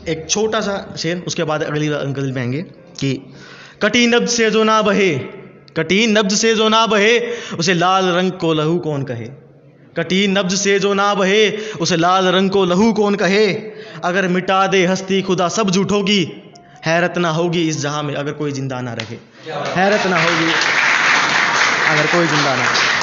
एक छोटा सा शेर, उसके बाद अगली गज़ल में आएंगे कि कटी नब्ज से जो ना बहे, कटी नब्ज से जो ना बहे उसे लाल रंग को लहू कौन कहे। कटी नब्ज से जो ना बहे उसे लाल रंग को लहू कौन कहे। अगर मिटा दे हस्ती खुदा सब झूठ होगी, हैरत ना होगी इस जहां में अगर कोई जिंदा ना रहे। हैरत ना होगी अगर कोई जिंदा ना रहे।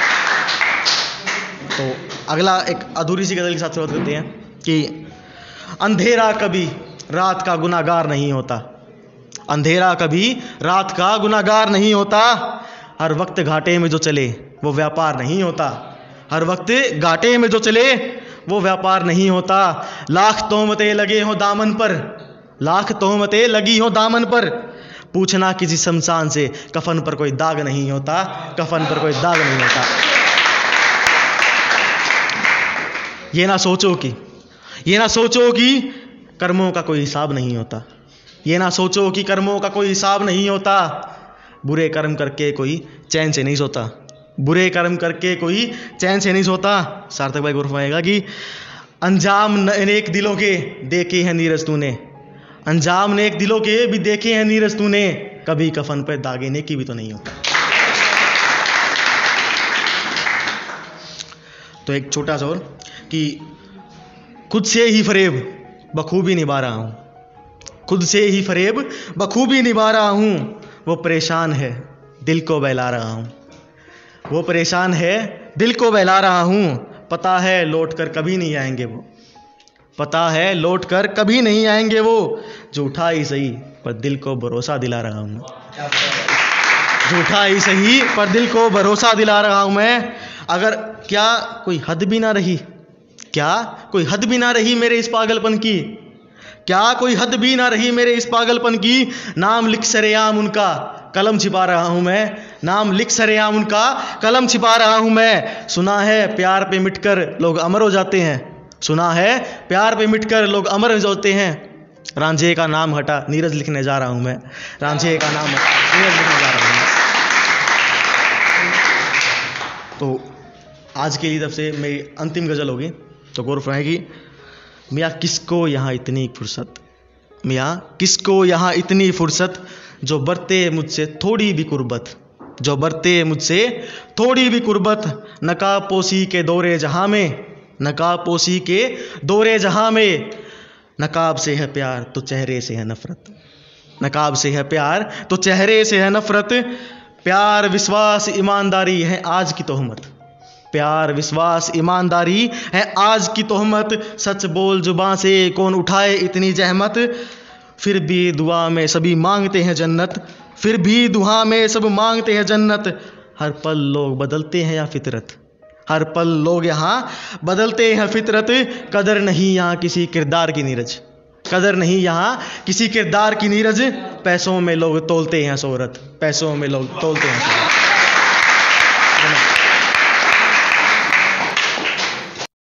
तो अगला एक अधूरी सी गज़ल के साथ शुरुआत करते हैं कि अंधेरा कभी रात का गुनाहगार नहीं होता, अंधेरा कभी रात का गुनाहगार नहीं होता। हर वक्त घाटे में जो चले वो व्यापार नहीं होता, हर वक्त घाटे में जो चले वो व्यापार नहीं होता। लाख तोहमतें लगे हों दामन पर, लाख तोहमतें लगी हों दामन पर, पूछना किसी शमशान से कफन पर कोई दाग नहीं होता, कफन पर कोई दाग नहीं होता। ये ना सोचो कि कर्मों का कोई हिसाब नहीं होता, ये ना सोचो कि कर्मों का कोई हिसाब नहीं होता। बुरे कर्म करके कोई चैन से नहीं सोता, बुरे कर्म करके कोई चैन से नहीं सोता। सार्थक भाई गौर फरमाएगा कि अंजाम नेक दिलों के देखे हैं नीरज तूने, अंजाम नेक दिलों के भी देखे हैं नीरज तूने, कभी कफन पर दागे नेकी भी तो नहीं होता। तो एक छोटा सा और कि खुद से ही फरेब बखूबी निभा रहा हूँ, खुद से ही फरेब बखूबी निभा रहा हूँ। वो परेशान है दिल को बहला रहा हूँ, वो परेशान है दिल को बहला रहा हूँ। पता है लौट कर कभी नहीं आएंगे वो, पता है लौट कर कभी नहीं आएंगे वो। झूठा ही सही पर दिल को भरोसा दिला रहा हूँ, झूठा ही सही पर दिल को भरोसा दिला रहा हूँ मैं। अगर क्या कोई हद भी ना रही, क्या कोई हद भी ना रही मेरे इस पागलपन की, क्या कोई हद भी ना रही मेरे इस पागलपन की। नाम लिख सरेआम उनका कलम छिपा रहा हूँ मैं, नाम लिख सरेआम उनका कलम छिपा रहा हूँ मैं। सुना है प्यार पे मिटकर लोग अमर हो जाते हैं, सुना है प्यार पे मिटकर लोग अमर हो जाते हैं। रांझे का नाम हटा नीरज लिखने जा रहा हूँ मैं, रांझे का नाम हटा नीरज लिखने जा रहा हूँ मैं। तो आज की तरफ से मेरी अंतिम गज़ल होगी। तो गौर फरमाएगी मियाँ किसको यहाँ इतनी फुर्सत, मियाँ किसको यहाँ इतनी फुर्सत, जो बरते मुझसे थोड़ी भी कुर्बत, जो बरते मुझसे थोड़ी भी कुर्बत। नकाब पोशी के दौरे जहाँ में, नकाब पोशी के दौरे जहाँ में, नकाब से है प्यार तो चेहरे से है नफ़रत, नकाब से है प्यार तो चेहरे से है नफ़रत। प्यार विश्वास ईमानदारी है आज की तोहमत, प्यार विश्वास ईमानदारी है आज की तोहमत। सच बोल जुबां से कौन उठाए इतनी जहमत, फिर भी दुआ में सभी मांगते हैं जन्नत, फिर भी दुआ में सब मांगते हैं जन्नत। हर पल लोग बदलते हैं या फितरत, हर पल लोग यहाँ बदलते हैं फितरत। कदर नहीं यहाँ किसी किरदार की नीरज, कदर नहीं यहाँ किसी किरदार की नीरज। पैसों में लोग तोलते हैं शोहरत, पैसों में लोग तोलते हैं शोहरत।